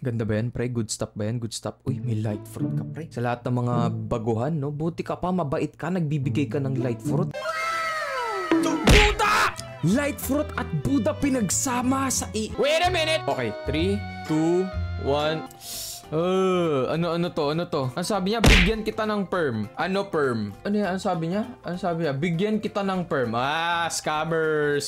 Ganda ba yan, pre? Good stuff ba yan? Good stuff. Uy, may light fruit ka, pre. Sa lahat ng mga baguhan, no? Buti ka pa, mabait ka, nagbibigay ka ng light fruit. Buddha! Light fruit at Buddha pinagsama sa Wait a minute! Okay, 3, 2, 1... ano to? Ang sabi niya, bigyan kita ng perm. Ano perm? Ano yan? Ang sabi niya? Bigyan kita ng perm. Scammer!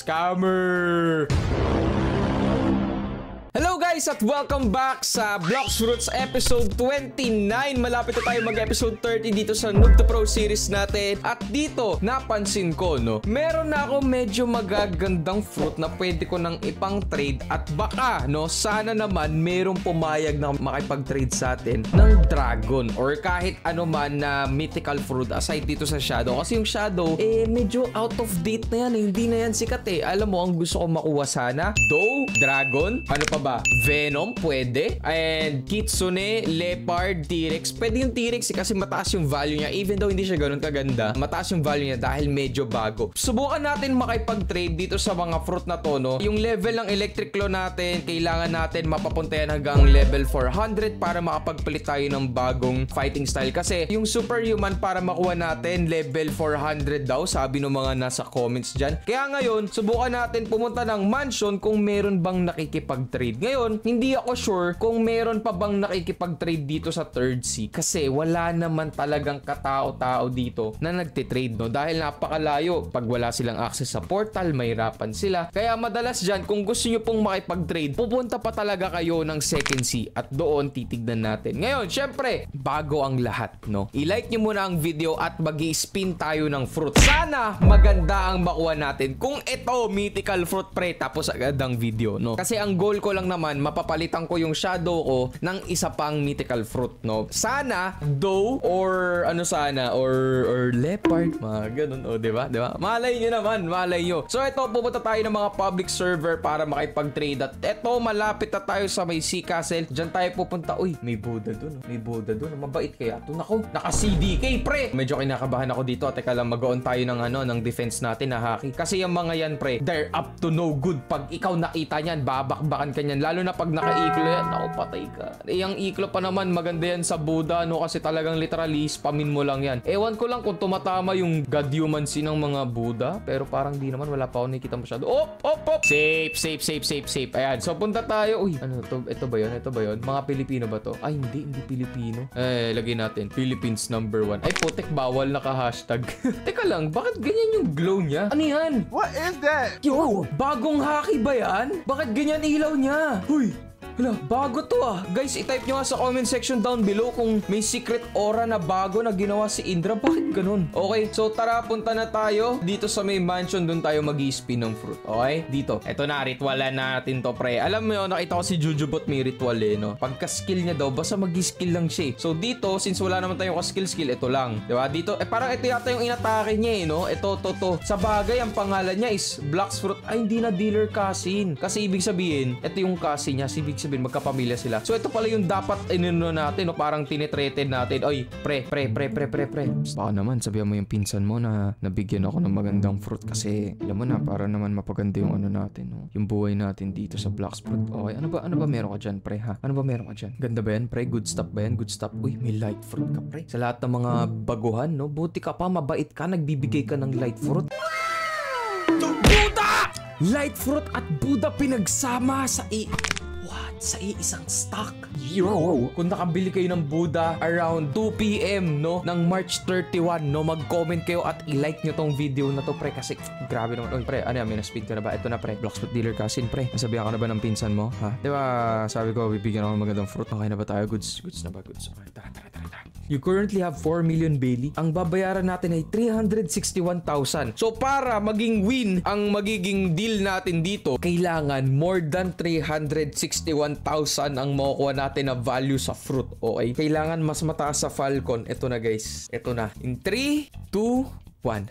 Hello guys at welcome back sa Blox Fruits episode 29. Malapit na tayo mag-episode 30 dito sa Noob to Pro series natin. At dito, napansin ko, no, meron na ako medyo magagandang fruit na pwede ko nang ipang trade. At baka, no, sana naman merong pumayag na makipag-trade sa atin ng dragon or kahit ano man na mythical fruit aside dito sa shadow. Kasi yung shadow, medyo out of date na yan. Hindi na yan sikat eh. Alam mo, ang gusto ko makuha sana, Doe, dragon, ano pa ba? Venom, pwede. And Kitsune, Leopard, T-Rex. Pwede yung T-Rex kasi mataas yung value niya. Even though hindi siya ganun kaganda, mataas yung value niya dahil medyo bago. Subukan natin makipag-trade dito sa mga fruit na to, no? Yung level ng electric claw natin, kailangan natin mapapuntayan hanggang level 400 para makapagpalit tayo ng bagong fighting style. Kasi yung superhuman para makuha natin, level 400 daw, sabi ng mga nasa comments dyan. Kaya ngayon, subukan natin pumunta ng mansion kung meron bang nakikipag-trade. Ngayon, hindi ako sure kung meron pa bang nakikipag-trade dito sa third sea kasi wala naman talagang katao-tao dito na nagtitrade, no? Dahil napakalayo. Pag wala silang access sa portal, mahirapan sila. Kaya madalas dyan, kung gusto nyo pong makipag-trade, pupunta pa talaga kayo ng second sea at doon titignan natin. Ngayon, syempre, bago ang lahat, no? I-like nyo muna ang video at mag-i-spin tayo ng fruit. Sana maganda ang makuha natin. Kung ito, mythical fruit, pre, tapos agad ang video, no? Kasi ang goal ko lang naman, mapapalitan ko yung shadow ko ng isa pang mythical fruit, no? Sana, Doe, or ano sana, or leopard, mga ganun, o, diba? Malay nyo naman, malay nyo. So, ito, pupunta tayo ng mga public server para makipag-trade. At ito, malapit na tayo sa may Sea Castle. Diyan tayo pupunta. Uy, may Buddha dun, mabait kaya ito. Naku, naka-CDK, pre! Medyo kinakabahan ako dito. Teka lang, mag-on tayo ng ng defense natin na haki. Kasi yung mga yan, pre, they're up to no good. Pag ikaw nakita niyan, babakbakan ka niyan. Lalo na pag naka-iklo yan, ako patay ka. Yung iklo pa naman, maganda yan sa Buddha, no? Kasi talagang literally, spamin mo lang yan. Ewan ko lang kung tumatama yung God Humancy ng mga Buddha, pero parang di naman, wala pa ako nakikita masyado. Op! Safe. Ayan, so punta tayo. Uy, ano to? Ito ba yun? Mga Pilipino ba to? Ay, hindi Pilipino. Lagay natin. Philippines #1. Ay, putek, bawal naka-hashtag. Teka lang, bakit ganyan yung glow niya? Ano yan? What is that? Yo, bagong haki ba yan? Bakit ganyan ilaw niya? Huy! Hala, bago to ah. Guys, i-type nyo nga sa comment section down below kung may secret aura na bago na ginawa si Indra. Bakit ganun? Okay, so tara, punta na tayo dito sa may mansion. Doon tayo mag-i-spin ng fruit. Okay? Dito. Eto na, ritualan natin to, pre. Alam mo yun, nakita ko si Jujubot may ritual no? Pagka-skill niya daw, basta mag-i-skill lang siya. So dito, since wala naman tayong ka-skill, ito lang. Diba? Dito, parang ito yata yung inatake niya no? Ito. Sa bagay, ang pangalan niya is Blox Fruit. Ay, hindi na dealer cousin. Kasi ibig sabihin, ito yung cousin niya. Ibig sabihin, magkapamilya sila. So, ito pala yung dapat inino natin, no? Parang tinitreated natin. Oy, pre. Baka naman, sabihan mo yung pinsan mo na nabigyan ako ng magandang fruit kasi, alam mo na, para naman mapaganda yung ano natin, no? Yung buhay natin dito sa Blox Fruit. Okay, ano ba meron ka dyan, pre, ha? Ano ba meron ka dyan? Ganda ba yan, pre? Good stuff ba yan? Good stuff. Uy, may light fruit ka, pre. Sa lahat ng mga baguhan, no? Buti ka pa, mabait ka, nagbibigay ka ng light fruit. Buddha! Light fruit at Buddha pinagsama sa sa iisang stock. Yo! Kung nakabili kayo ng Buddha around 2 PM, no? Ng March 31, no? Mag-comment kayo at i-like nyo tong video na to, pre. Kasi grabe naman. Oy, pre, ano yan? May na-speed ka na ba? Ito na, pre. Blox Fruit dealer cousin, pre. Nasabihan ka na ba ng pinsan mo? Ha? Diba, sabi ko, bibigyan ako ng magandang fruit. Okay na ba tayo? Goods na ba? Goods. Okay, tara. You currently have 4 million Bailey. Ang babayaran natin ay 361,000. So para maging win ang magiging deal natin dito, kailangan more than 361,000 ang makukuha natin na value sa fruit. Okay? Kailangan mas mataas sa Falcon. Ito na, guys. Ito na. In 3, 2, 1.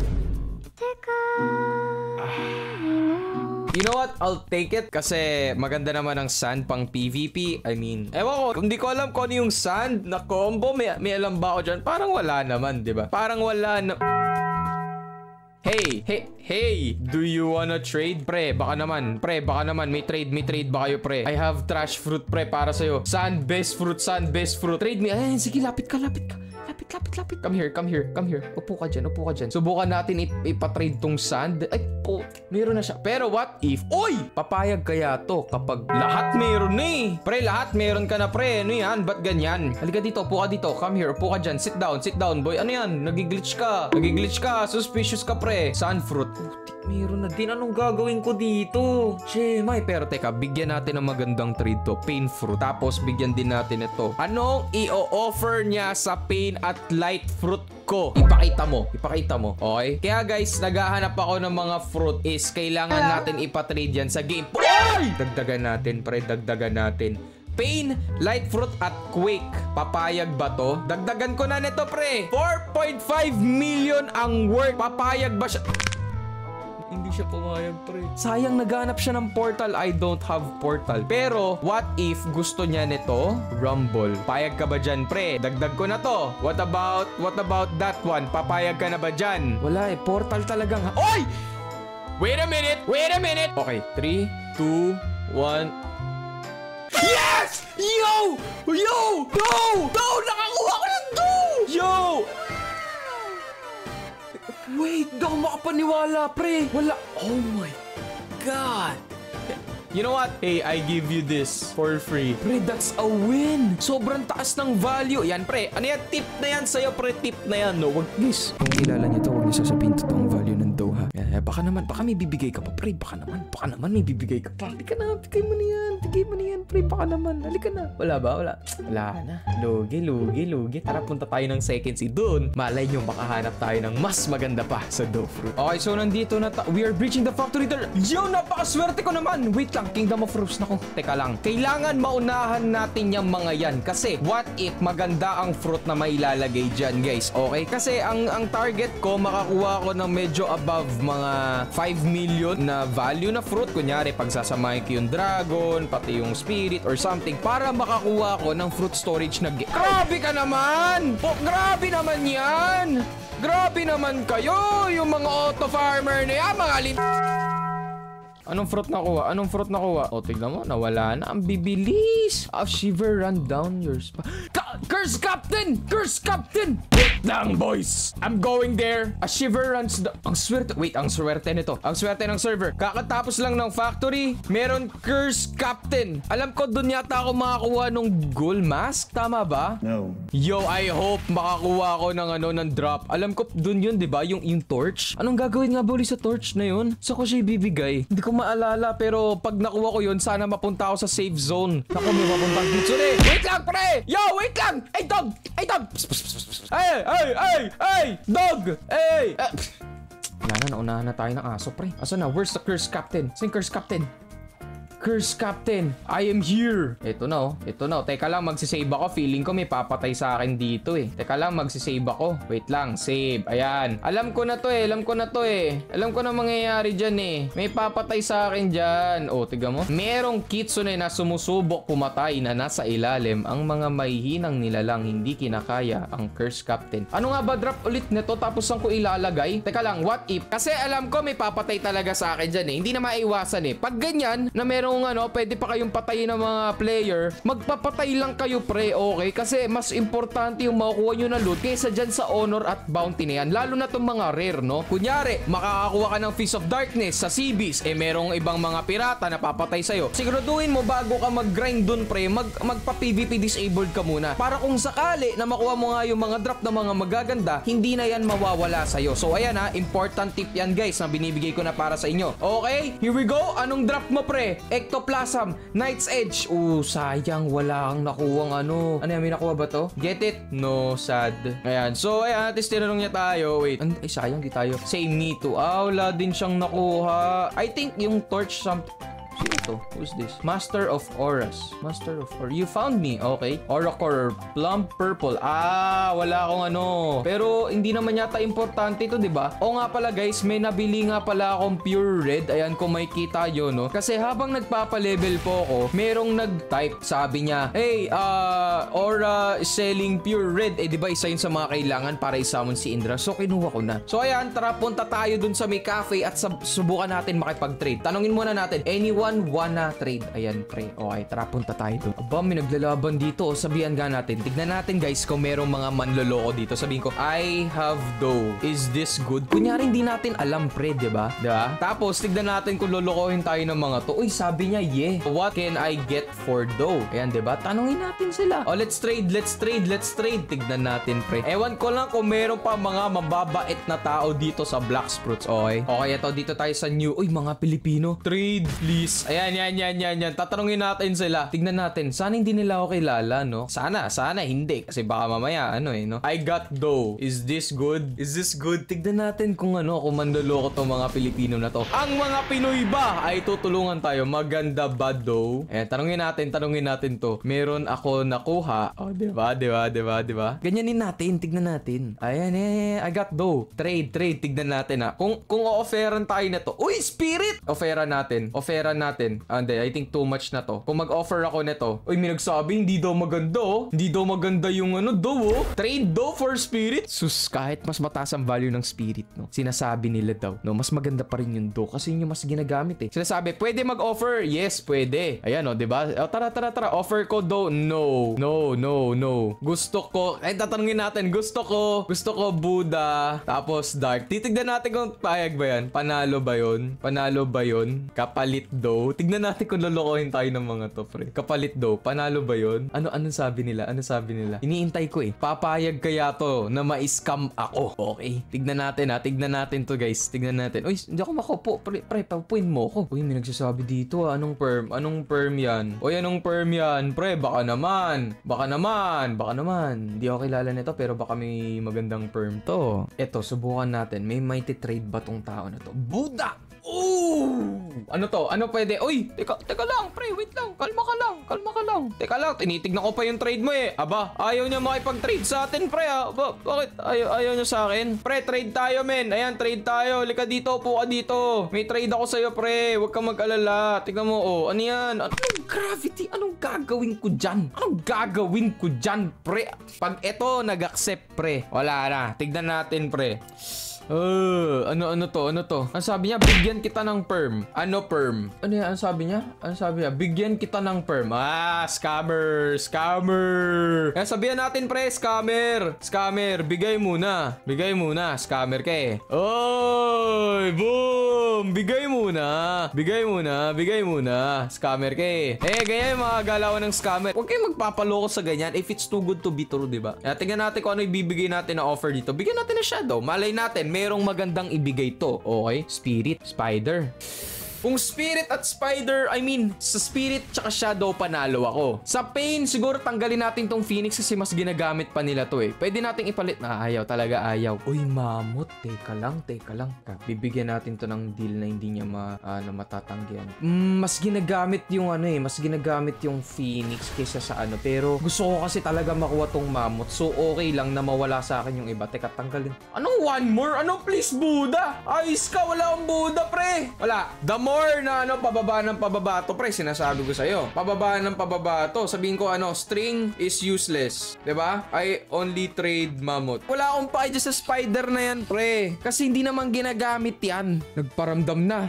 You know what? I'll take it kasi maganda naman ang sand pang PvP. I mean, ewan ko, hindi ko alam kung ano yung sand na combo. May alam ba ako dyan? Parang wala naman, di ba? Parang wala na... Hey, do you wanna trade? Pre, baka naman, may trade ba kayo, pre? I have trash fruit, pre, para sa'yo. Sand best fruit. Trade me. Ay, sige, lapit ka. Come here. Upo ka dyan. Subukan natin ipatrade tong sand. Ay, meron na siya. Pero what if, papayag kaya to kapag lahat meron na eh. Pre, lahat meron ka na, pre. Ano yan? Ba't ganyan? Halika dito, upo ka dito. Come here, upo ka dyan. Sit down, boy. Ano yan? Nagiglitch ka. Suspicious ka, pre. Sand fruit. Meron na din. Anong gagawin ko dito? May pero teka, bigyan natin ng magandang trade to. Pain fruit. Tapos bigyan din natin ito. Anong i-offer niya sa pain at light fruit ko? Ipakita mo. Okay? Kaya guys, naghahanap ako ng mga fruit is kailangan natin ipatrade yan sa game. Dagdagan natin, pre. Pain, light fruit at quake. Papayag ba to? Dagdagan ko na nito, pre. 4.5 million ang worth. Papayag ba siya? Hindi siya pumayag, pre. Sayang, naghanap siya ng portal. I don't have portal. Pero, what if gusto niya nito? Rumble. Payag ka ba dyan, pre? Dagdag ko na to. What about that one? Papayag ka na ba dyan? Wala eh. Portal talagang Oy! Wait a minute. Okay, 3, 2, 1. Yes! Yo! No! Nakakuha ko ng 2! Yo! Wait, di ako makapaniwala, pre. Wala. Oh my God. You know what? Hey, I give you this for free. Pre, that's a win. Sobrang taas ng value. Yan, pre. Ano yan? Tip na yan sa'yo, pre. Tip na yan, no? Wag, guys. Kung kilala niyo to, huwag niyo sasabihin totoong value ng Doha. Yan, baka may bibigay ka pa, pre. Baka naman may bibigay ka pa. Halika na, bigay mo na yan, pre. Baka naman. Halika na. Wala ba? Wala na. Lugi. Tara, punta tayo ng second seed doon. Malay nyo, makahanap tayo ng mas maganda pa sa Dough Fruit. Okay, so nandito na we are breaching the factory door. Yo, napakaswerte ko naman. Wait lang. Kingdom of Fruits. Nako, teka lang. Kailangan maunahan natin yung mga yan. Kasi, what if maganda ang fruit na mailalagay dyan, guys? Okay? Kasi, ang target ko, makakuha ko ng medyo above mga 5 million na value na fruit. Kunyari, pagsasamahin ko yung dragon, pati yung spirit or something, para makakuha ko ng fruit storage na Grabe ka naman! Grabe naman yan! Grabe naman kayo! Yung mga auto farmer na yan, mga Anong fruit nakuha? O, tignan mo, nawala na. Ang bibilis. A shiver run down your spine. Curse Captain! Wait lang, boys. I'm going there. A shiver runs down. Ang swerte nito. Ang swerte ng server. Kakatapos lang ng factory, meron Curse Captain. Alam ko, dun yata ako makakuha ng gold mask. Tama ba? No. Yo, I hope makakuha ako ng drop. Alam ko, dun yun, di ba? Yung torch. Anong gagawin nga ba ulit sa torch na yun? Saan ko siya ibibigay? Hindi ko maalala, pero pag nakuha ko yun, sana mapunta ako sa safe zone. Naku, may mapuntang dito eh. Wait lang, pre! Yo, wait lang! Hey, dog! Hey, dog! Hey! Wala na, naunahan na tayo ng aso, pre. Asa na? Where's the Curse Captain? Saan Curse Captain? Curse Captain, I am here. Ito na. Teka lang, magsisave ako. Feeling ko may papatay sa akin dito eh. Teka lang, magsisave ako. Wait lang, save. Ayan. Alam ko na to eh. Alam ko na mangyayari dyan eh. May papatay sa akin dyan. O, tiga mo. Merong kitsune na sumusubok pumatay na nasa ilalim. Ang mga mahihinang nilalang hindi kinakaya ang Curse Captain. Ano nga ba drop ulit nito tapos saan ko ilalagay? Teka lang, what if? Kasi alam ko may papatay talaga sa akin dyan eh. Hindi na maiwasan eh. Pag ganyan, na merong pwede pa kayong patayin ng mga player, magpapatay lang kayo, pre, okay? Kasi mas importante yung makukuha nyo na loot kaysa dyan sa honor at bounty na yan. Lalo na itong mga rare, no? Kunyari, makakakuha ka ng Fist of Darkness sa Seabeast, merong ibang mga pirata na papatay sa'yo. Siguraduhin mo bago ka mag-grind dun, pre, magpa-PvP disabled ka muna. Para kung sakali na makuha mo nga yung mga drop na mga magaganda, hindi na yan mawawala sa'yo. So, ayan ha, important tip yan, guys, na binibigay ko na para sa inyo. Okay, here we go. Anong drop mo, pre? Ectoplasm, Knight's Edge. Sayang, wala kang nakuwang ano. Ano yan, may nakuha ba to? Get it? No, sad. Ayan, so ayan, at least tinanong niya tayo. Wait, ay sayang, di tayo. Same me too. Wala din siyang nakuha. I think yung torch Sino to? Who's this? Master of Auras. Master of Auras. You found me. Okay. Aura Core. Plum Purple. Wala akong ano. Pero hindi naman yata importante ito, diba? O nga pala guys, may nabili nga pala akong Pure Red. Ayan, kung may kita yun, no? Kasi habang nagpapalevel po ako, merong nag-type. Sabi niya, hey, Aura selling Pure Red. Diba isa yun sa mga kailangan para isamon si Indra. So, kinuha ko na. So, ayan, tara, punta tayo dun sa may cafe at subukan natin makipag-trade. Tanungin muna natin, anyone wanna trade? Ayan, pre. Okay, tara, punta tayo dun. Aba, may naglalaban dito. Sabihan nga natin. Tignan natin, guys, kung merong mga manloloko dito. Sabihin ko, I have dough. Is this good? Kunyari, hindi natin alam, pre, diba? Diba? Tapos, tignan natin kung lolokohin tayo ng mga to. Uy, sabi niya, yeah. What can I get for dough? Ayan, diba? Tanungin natin sila. Oh, let's trade, let's trade, let's trade. Tignan natin, pre. Ewan ko lang kung meron pa mga mababait na tao dito sa Blox Fruits. Okay? Okay, ito. Dito tayo sa new. Uy, mga Pilipino. Trade, please. Ayan, yan. Tatanungin natin sila. Tignan natin. Sana hindi nila ako kilala, no? Sana hindi. Kasi baka mamaya, no? I got dough. Is this good? Is this good? Tignan natin kung kung mandoloko tong mga Pilipino na to. Ang mga Pinoy ba ay tutulungan tayo? Maganda ba dough? Eh, tanungin natin to. Meron ako nakuha. Oh, diba? Ganyanin natin. Tignan natin. Ayan, I got dough. Trade. Tignan natin, ha. Kung o-offeran tayo na to. Uy, spirit! Offeran natin. Hindi, I think too much na to. Kung mag-offer ako nito. Uy, may nagsabi, hindi daw maganda, oh. Hindi daw maganda yung dough, oh. Trade dough for spirit. Sus, kahit mas mataas ang value ng spirit, no? Sinasabi nila daw, no? Mas maganda pa rin yung dough kasi yun yung mas ginagamit, eh. Sinasabi, pwede mag-offer? Yes, pwede. Ayan, oh, diba? Oh, tara. Offer ko dough. No. Gusto ko, tatanungin natin. Gusto ko Buddha. Tapos dark. Titignan natin kung payag ba yan. Panalo ba yun? Kapalit dough. Tignan natin kung lolokohin tayo ng mga to, pre. Kapalit dough. Panalo ba yun? Anong sabi nila? Iniintay ko, eh. Papayag kaya to na ma-scam ako. Okay. Tignan natin to, guys. Tignan natin. Uy, hindi ako makopo. Pre, papuin mo ako. Uy, may nagsasabi dito, Anong perm yan? Uy, anong perm yan? Pre, baka naman. Hindi ako kilala nito, pero baka may magandang perm to. Eto, subukan natin. May mighty trade ba tong tao na to? Buddha! Ooh! Ano to? Ano pwede? Uy! Teka lang, pre. Wait lang. Kalma ka lang. Teka lang. Tinitignan ko pa yung trade mo, eh. Aba, ayaw niya makipag-trade sa atin, pre, ha? Bakit? Ayaw niya sa akin? Pre, trade tayo, men. Ayan, trade tayo. Lika dito, upo ka dito. May trade ako sa'yo, pre. Huwag kang mag-alala. Tignan mo, oh. Ano yan? Anong gravity? Anong gagawin ko dyan? Pre? Pag eto, nag-accept, pre. Wala na. Tignan natin, pre. Ano to? Ang sabi niya, bigyan kita ng perm. Ano perm? Ano yan? Ang sabi niya, bigyan kita ng perm. Scammer. Kaya sabihan natin, pre, scammer. Bigay muna. Scammer ka, eh. Oy, boom! Bigay muna. Scammer ka, eh. Ganyan yung mga galawan ng scammer. Huwag kayong magpapaloko sa ganyan if it's too good to be true, diba? Kaya tingnan natin kung ano ibibigay natin na offer dito. Bigyan natin na shadow. Malay natin, merong magandang ibigay to. Okay? Spirit, spider. Kung spirit at spider, sa spirit tsaka shadow panalo ako. Sa pain, siguro tanggalin natin tong phoenix kasi mas ginagamit pa nila to, eh. Pwede nating ipalit. Ayaw. Uy, mamot. Teka lang. Bibigyan natin to ng deal na hindi niya matatanggihan. Mas ginagamit yung mas ginagamit yung phoenix kaysa sa Pero gusto ko kasi talaga makuha tong mamot. So, okay lang na mawala sa akin yung iba. Teka, tanggalin. Anong one more? Please, Buddha? Ayos ka, wala akong Buddha, pre. Wala. The more na pababa ng pababa to, pre, sinasabi ko sa'yo. Pababa ng pababa to. Sabihin ko, string is useless. Diba? I only trade mammoth. Wala akong pa sa spider na yan, pre. Kasi hindi naman ginagamit yan. Nagparamdam na.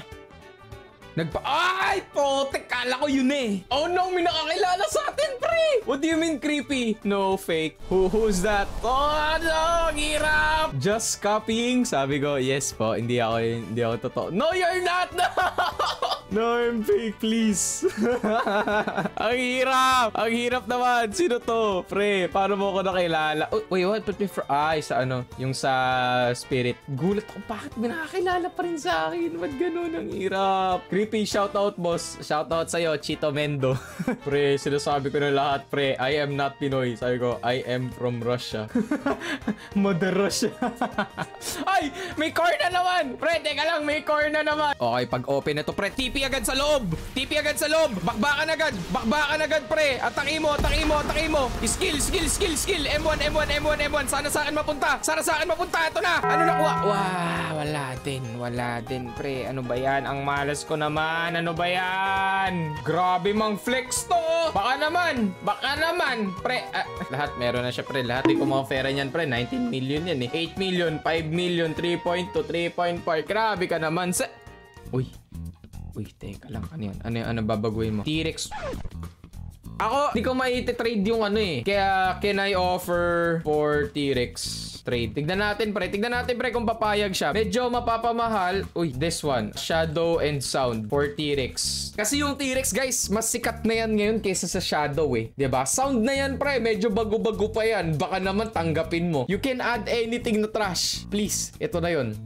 Ay, potek, kala ko yun, eh. Oh no, may nakakilala sa atin, pre. What do you mean creepy? No, fake. Who's that? Oh no, hirap. Just copying. Sabi ko, yes po, hindi ako totoo. No, you're not. No, I'm fake, please. Ang hirap naman. Sino to? Pre, paano mo ako nakilala? Oh, wait, what? Put me for... yung sa spirit. Gulat ako, bakit may nakakilala pa rin sa akin? Ba't ganun? Ang hirap. Creepy, shoutout, boss. Shoutout sa'yo, Chito Mendo. Pre, sinasabi ko na lahat, pre. I am not Pinoy. Sabi ko, I am from Russia. Mother Russia. Ay! Ay! May core na naman! Pre, teka lang, may core na naman. Okay, pag open na to, pre, TP agad sa loob! TP agad sa loob! Bakbakan agad! Bakbakan agad, pre! Atake mo! Atake mo! Atake mo! Skill! Skill! Skill! Skill! M1! M1! M1! M1! Sana sa akin mapunta! Sana sa akin mapunta! Ito na! Ano nakuha? Wah! Wala din. Wala din, pre. Ano ba yan? Ang malas ko naman. Ano ba yan? Grabe mang flex to! Baka naman! Baka naman! Pre, lahat meron na siya, pre. Lahat di ko mga pera niyan, pre. 19 million yan eh. 8 million, 5 million, 3.2, 3.4. Grabe ka naman sa... Uy. Uy, teka lang. Ano yan? Ano babaguhin mo? T-Rex. Ako, di ko mai-trade yung ano eh. Kaya, can I offer for T-Rex trade? Tignan natin, pre. Tignan natin, pre, kung papayag siya. Medyo mapapamahal. Uy, this one. Shadow and Sound for T-Rex. Kasi yung T-Rex, guys, mas sikat na yan ngayon kaysa sa Shadow eh. Diba? Sound na yan, pre. Medyo bago-bago pa yan. Baka naman tanggapin mo. You can add anything na trash. Please. Ito na yun.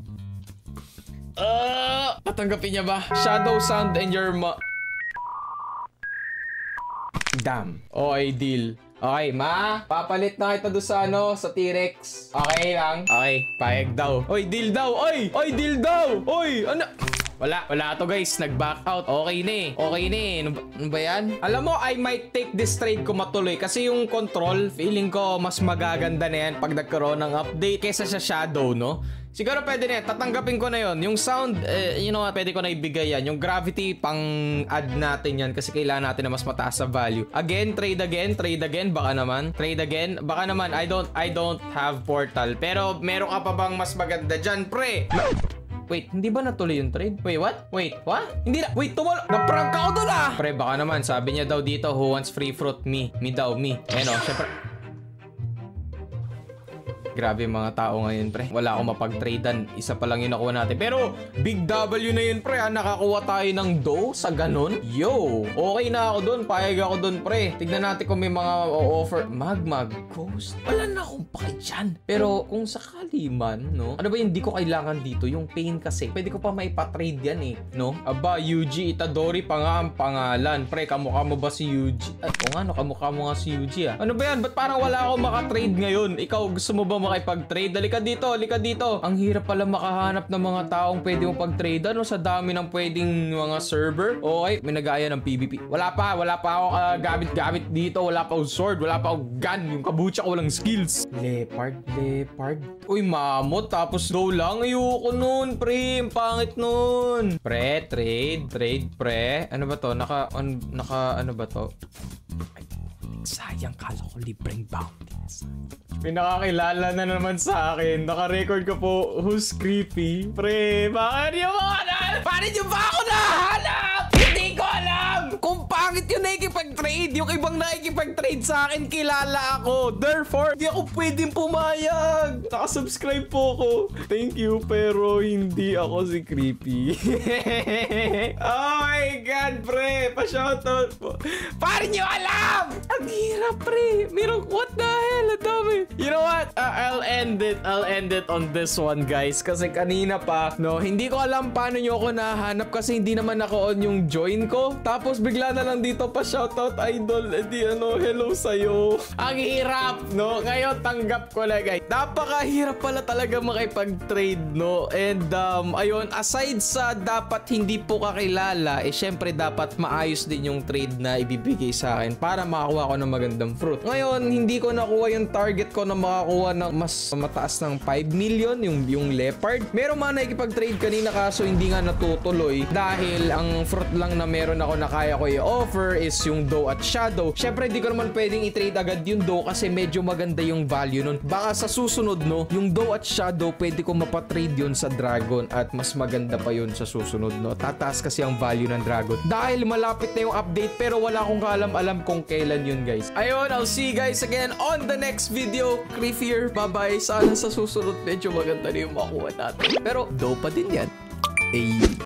Tatanggapin niya ba? Shadow, Sound, and your Damn. Okay, deal. Okay, ma. Papalit na kita doon sa ano, sa T-Rex. Okay lang. Okay, payag daw. Oy, deal daw. Oy! Oy, deal daw. Oy, ano? Wala to, guys. Nag-back out. Okay na eh. Okay na eh. Ano ba yan? Alam mo, I might take this trade kung matuloy. Kasi yung control, feeling ko mas magaganda na yan pag nagkaroon ng update kesa sa Shadow, no? Siguro pwede na yan. Tatanggapin ko na yon. Yung sound, you know what, pwede ko na ibigay yan. Yung gravity, pang-add natin yan kasi kailangan natin na mas mataas sa value. Again, trade again. Trade again. Baka naman. Trade again. Baka naman. I don't have portal. Pero meron ka pa bang mas maganda dyan, pre? Wait, hindi ba natuloy yung trade? Wait, what? Wait, what? Hindi na. Wait, na-prank ako doon ah! Pre, baka naman. Sabi niya daw dito, who wants free fruit? Me. Me daw, me. Ayan o, syempre. Grabe yung mga tao ngayon, pre. Wala akong mapag-tradean. Isa pa lang yung nakuha natin. Pero, big W na yun, pre. Nakakuha tayo ng dough sa ganun. Yo! Okay na ako dun. Payag ako dun, pre. Tignan natin kung may mga offer. Magmag Ghost. Wala na akong paki dyan. Pero, kung sakali man, no? Ano ba yung di ko kailangan dito? Yung pain kasi. Pwede ko pa maipatrade yan eh. No? Aba, Yuji Itadori pa nga ang pangalan. Pre, kamukha mo ba si Yuji? Ay, o nga, no? Kamukha mo nga si Yuji ah. Ano ba yan? Ba't parang wala akong makatrade ngayon? Ikaw, gusto mo ba makipag-trade? Halika dito, halika dito. Ang hirap pala makahanap ng mga taong pwede mong pag-trade ano sa dami ng pwedeng mga server. Okay, may nag-aaya ng PvP. Wala pa ako gamit dito. Wala pa akong sword, wala pa akong gun. Yung kabucha ko walang skills. Leopard. Uy, mamot. Tapos go lang. Ayoko nun, pre. Ang pangit nun. Pre, trade, pre. Ano ba to? Naka ano ba to? Ay, sayang, kala ko libreng bounty. May nakakilala na naman sa akin. Naka-record ko po, who's creepy? Pre, bakit niyo ba alam? Bakit niyo ba ako nahanap? Hindi ko alam! Kung pangit yung nakikipag-trade, yung ibang nakikipag-trade sa akin, kilala ako. Therefore, hindi ako pwedeng pumayag. Nakasubscribe po ako. Thank you, pero hindi ako si creepy. Oh my God, pre! Pa-shoutout po. Bakit niyo alam? Ang hirap, pre. Merong, what the hell? Ang dami. You know what? I'll end it on this one, guys. Kasi kanina pa, no, hindi ko alam paano nyo ako nahanap kasi hindi naman naka-on yung join ko. Tapos bigla na lang dito pa shoutout idol. Edi hello sa'yo. Ang hirap, no? Ngayon tanggap ko na, guys. Napakahirap pala talaga makipag-trade, no? And ayun, aside sa dapat hindi po kakilala, syempre dapat maayos din yung trade na ibibigay sa akin para makakuha ko ng magandang fruit. Ngayon, hindi ko nakuha yung target ko na makakuha ng mas mataas ng 5 million, yung leopard. Meron man nakikipag-trade kanina kaso hindi nga natutuloy dahil ang fruit lang na meron ako na kaya ko i-offer is yung dough at shadow. Syempre, di ko naman pwedeng i-trade agad yung dough kasi medyo maganda yung value nun. Baka sa susunod, no, yung dough at shadow, pwede ko mapatrade yun sa dragon at mas maganda pa yun sa susunod, no. Tataas kasi ang value ng dragon. Dahil malapit na yung update pero wala akong kaalam-alam kung kailan yun, guys. Ayun, I'll see you guys again on the next video. Creepier, bye-bye. Sana sa susunod medyo maganda na yung makuha natin. Pero, dough pa din yan. Ay.